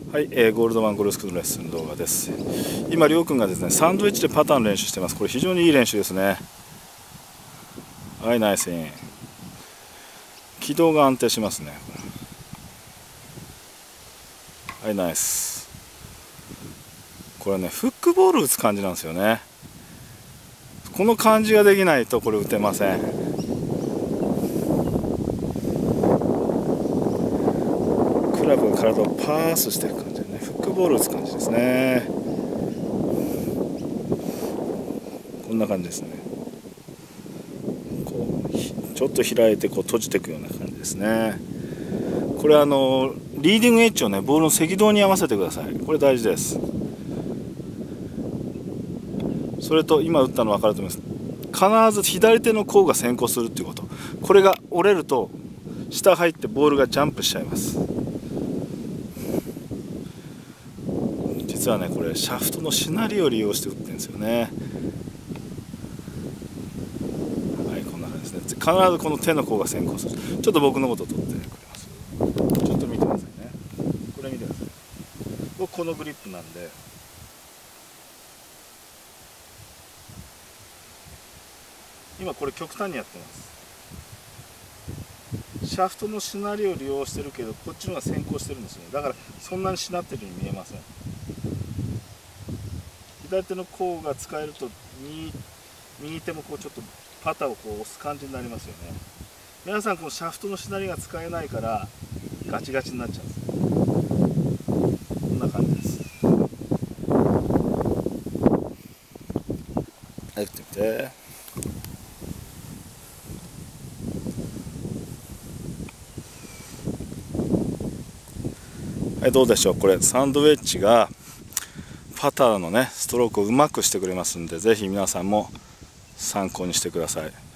はい、ゴールドマンゴルフスクールのレッスン動画です。今、りょうくんがですね、サンドウェッジでパターンの練習してます。これ非常にいい練習ですね。はい、ナイスイン。軌道が安定しますね。はい、ナイス。これね、フックボール打つ感じなんですよね。この感じができないとこれ打てません。クラブが体をパースしてる感じでね、フックボール打つ感じですね。こんな感じですね。こうちょっと開いてこう閉じていくような感じですね。これリーディングエッジをね、ボールの赤道に合わせてください。これ大事です。それと今打ったの分かると思います。必ず左手の甲が先行するっていうこと。これが折れると下入ってボールがジャンプしちゃいます。実はね、これシャフトのしなりを利用して打ってるんですよね。はい、こんな感じですね。必ずこの手の甲が先行する。ちょっと僕のことを取ってくれます。ちょっと見てくださいね。これ見てください。僕このグリップなんで、今これ極端にやってます。シャフトのしなりを利用してるけど、こっちの方が先行してるんですよね。だからそんなにしなってるように見えません。左手の甲が使えると右手もこうちょっとパターをこう押す感じになりますよね。皆さんこのシャフトのしなりが使えないからガチガチになっちゃうんです。こんな感じです。はい、打ってみて。はい、どうでしょう。これサンドウェッジがパターのねストロークをうまくしてくれますんで、ぜひ皆さんも参考にしてください。